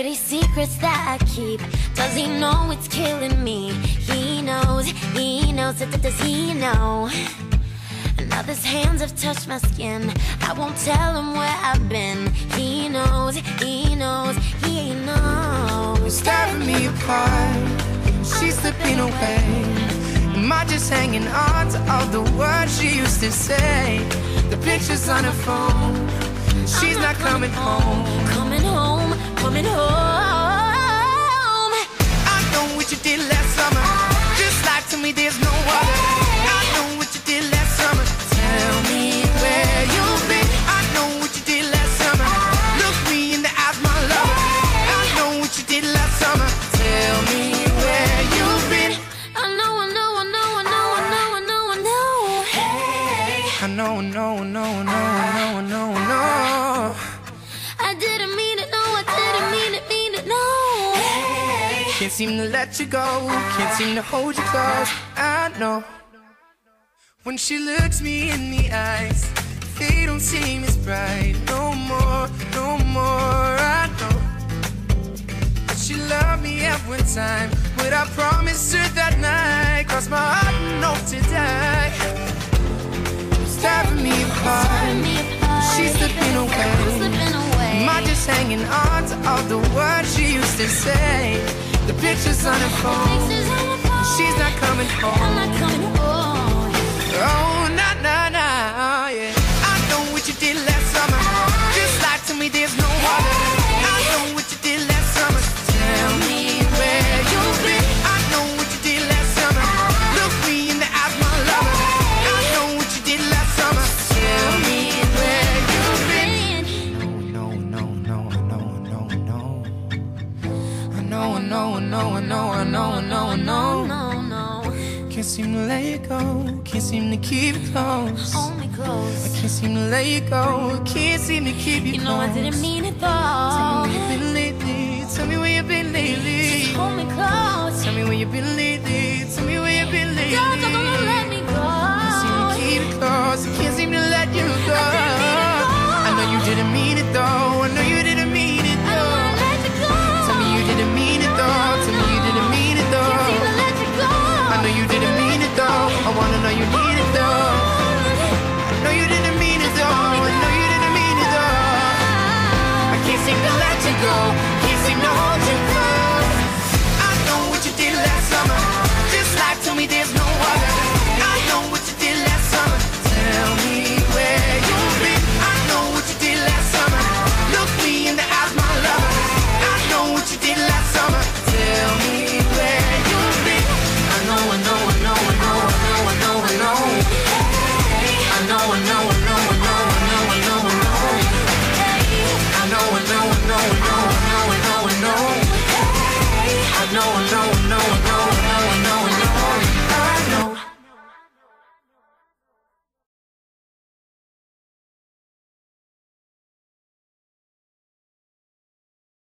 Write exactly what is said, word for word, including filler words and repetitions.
dirty secrets that I keep. Does he know it's killing me? He knows, he knows, does he know? Now his hands have touched my skin. I won't tell him where I've been. He knows, he knows, he knows. It's tearing me apart. She's slipping away. Am I just hanging on to all the words she used to say? The pictures on her phone. She's not coming home. Coming home, coming home. I know what you did last summer. Just lie to me, there's no other. I know what you did last summer. Tell me where you've been. I know what you did last summer. Look me in the eyes, my lover. I know what you did last summer. Tell me where you've been. I know, I know, I know, I know, I know, I know, I know. Hey, I know, I know, I know, I know, I know, I know, I know. I didn't mean it, no, I didn't mean it, mean it, no. Hey, can't seem to let you go, can't seem to hold you close. I know. When she looks me in the eyes, they don't seem as bright. No more, no more, I know that she loved me every time. But I promised her that night, crossed my heart and hope to die. It's tearing me apart. She's slipping away. Am I just hanging on to all the words she used to say? The pictures on her phone. She's not coming home. I'm not coming home. Oh, nah, nah, nah, yeah. I know what you did last summer. Just lie to me, there's no other. I know what you did last summer. Tell me where you've been. I know what you did last summer. Look me in the eyes, my lover. I know what you did last summer. Tell me where you've been. No, no, no, no, no, no. I know, I know, I know, I know, I know, I know, I know. No, no. Can't seem to let you go, can't seem to keep it close. Hold me close. I can't seem to let you go, can't seem to keep you, You close. know I didn't mean it though. Tell me where you've been lately, tell me where you've been lately. Just hold me close. Tell me where you've been lately, tell me where you've been lately. Don't, don't, don't let me go. Can't seem to keep it close, I can't seem to let you go. I, I know you didn't mean it though, I know you didn't mean it though. I don't wanna let you go. Tell me you didn't mean it though, tell me you didn't mean it though. Can't seem to let you go. I know you didn't mean it though. I wanna know you need it though. I know you didn't mean it though. I know you didn't mean it though. I can't seem to let you go. Can't seem to hold you close. I know what you did last summer. Just lie to me, there's no other. I know what you did last summer. Tell me where you've been. I know what you did last summer. Look me in the eyes, my lover. I know what you did last summer. Tell me where you've been. I know, I know, I know, I know, I know, I know, I know. I know, I know, I know, I know, I know, I know, I know. I know, I know, I know, I know, I know, I know, I know. I know, I know, I know, I know.